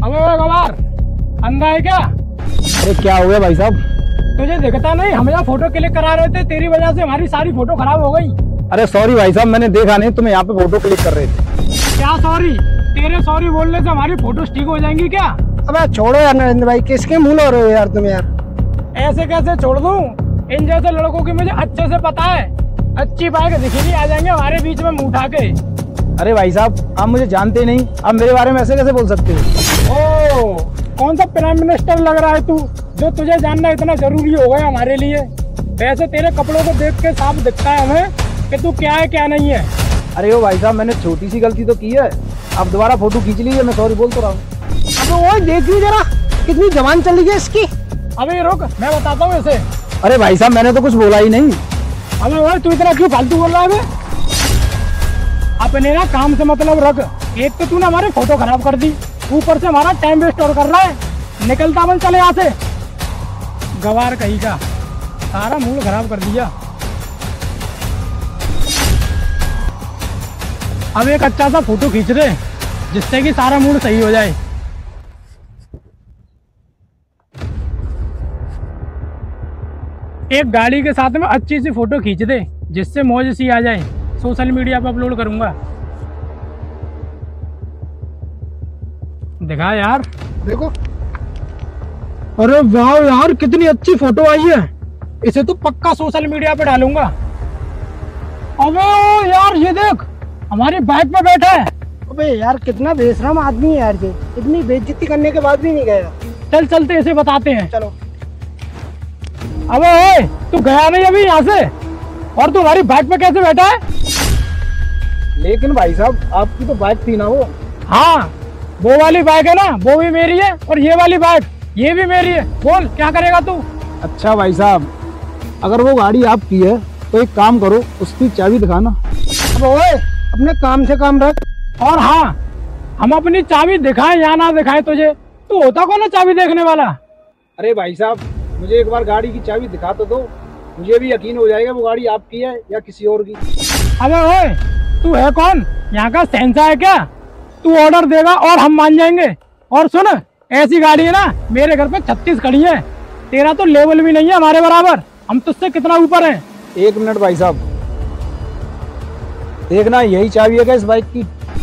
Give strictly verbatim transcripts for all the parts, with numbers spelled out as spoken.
अबे ओए गवार, अंधा है क्या? अरे क्या हो गया भाई साहब? तुझे दिखता नहीं? हम यहाँ फोटो क्लिक करा रहे थे, तेरी वजह से हमारी सारी फोटो खराब हो गई। अरे सॉरी भाई साहब, मैंने देखा नहीं तुम यहाँ पे फोटो क्लिक कर रहे थे। क्या सॉरी? तेरे सॉरी बोलने से हमारी फोटो ठीक हो जाएंगी क्या? अबे छोड़ो यार नरेंद्र भाई, किसके मुंह हो रहे हो यार तुम यार? ऐसे कैसे छोड़ दूं? इन जैसे लड़कों की मुझे अच्छे से पता है, अच्छी बाइक दिखेगी आ जाएंगे हमारे बीच में मुंह उठा के। अरे भाई साहब, आप मुझे जानते नहीं, आप मेरे बारे में ऐसे कैसे बोल सकते हो? ओ, कौन सा प्राइम मिनिस्टर लग रहा है तू, जो तुझे जानना इतना जरूरी हो गया हमारे लिए? वैसे तेरे कपड़ों को देख के साफ दिखता है हमें कि तू क्या है क्या नहीं है। अरे ओ भाई साहब, मैंने छोटी सी गलती तो की है, आप दोबारा फोटो खींच लीजिए, मैं सॉरी बोल तो रहा हूँ। अबे वो देखिए जरा, कितनी जवान चली है इसकी। अबे रुक, मैं बताता हूँ इसे। अरे भाई साहब, मैंने तो कुछ बोला ही नहीं। अबे ओए, तू इतना क्यों फालतू बोल रहा है? अपने ना काम से मतलब रख। एक तो तूने हमारी फोटो खराब कर दी, ऊपर से हमारा टाइम वेस्ट और कर रहा है। निकलता बन चले यहाँ से, गवार कहीं का, सारा मूड खराब कर दिया। अब एक अच्छा सा फोटो खींच दे जिससे कि सारा मूड सही हो जाए। एक गाड़ी के साथ में अच्छी सी फोटो खींच दे जिससे मौज सी आ जाए, सोशल मीडिया पे अपलोड करूंगा। दिखा यार, देखो। अरे वाह यार, कितनी अच्छी फोटो आई है, इसे तो पक्का सोशल मीडिया पे डालूंगा। अबे ओ यार, ये देख, हमारी बाइक पे बैठा है। अबे यार, कितना बेशरम आदमी है यार ये, इतनी बेइज्जती करने के बाद भी नहीं गया। चल चलते इसे बताते हैं। चलो। अबे ओए, तू गया नहीं अभी यहाँ से, और तू हमारी बाइक पे कैसे बैठा है? लेकिन भाई साहब, आपकी तो बाइक थी ना वो। हाँ, वो वाली बाइक है ना, वो भी मेरी है, और ये वाली बाइक ये भी मेरी है। बोल क्या करेगा तू? अच्छा भाई साहब, अगर वो गाड़ी आपकी है तो एक काम करो, उसकी चाबी दिखाना। अब ओए, अपने काम से काम रख। और हाँ, हम अपनी चाबी दिखाएं या ना दिखाएं तुझे, तू होता कौन है चाबी देखने वाला? अरे भाई साहब, मुझे एक बार गाड़ी की चाबी दिखा तो दो, मुझे भी यकीन हो जाएगा वो गाड़ी आपकी है या किसी और की। अबे ओए, तू है कौन? यहाँ का शहंशाह है क्या? तू ऑर्डर देगा और हम मान जाएंगे। और सुन, ऐसी गाड़ी है ना, मेरे घर पे छत्तीस खड़ी है, तेरा तो लेवल भी नहीं है हमारे बराबर, हम तुझसे कितना ऊपर हैं। एक मिनट भाई साहब, देखना यही चाबी है क्या इस बाइक की?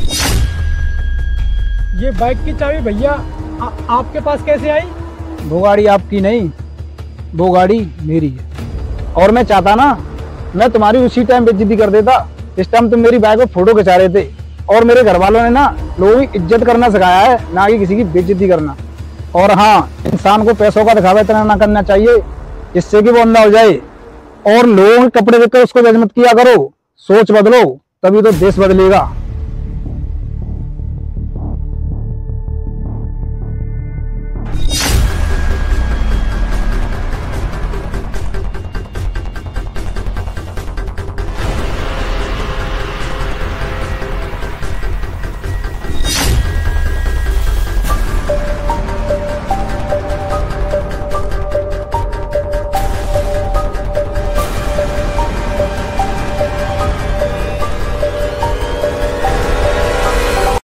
ये बाइक की चाबी भैया आपके पास कैसे आई? वो गाड़ी आपकी नहीं, वो गाड़ी मेरी है। और मैं चाहता ना, मैं तुम्हारी उसी टाइम बेइज्जती कर देता जिस टाइम तुम मेरी बाइक में फोटो खिंचा रहे थे। और मेरे घर वालों ने ना लोगों की इज्जत करना सिखाया है, ना कि किसी की बेइज्जती करना। और हाँ, इंसान को पैसों का दिखावा इतना ना करना चाहिए जिससे कि वो अंधा हो जाए। और लोगों के कपड़े देखकर उसको जज मत किया करो, सोच बदलो, तभी तो देश बदलेगा।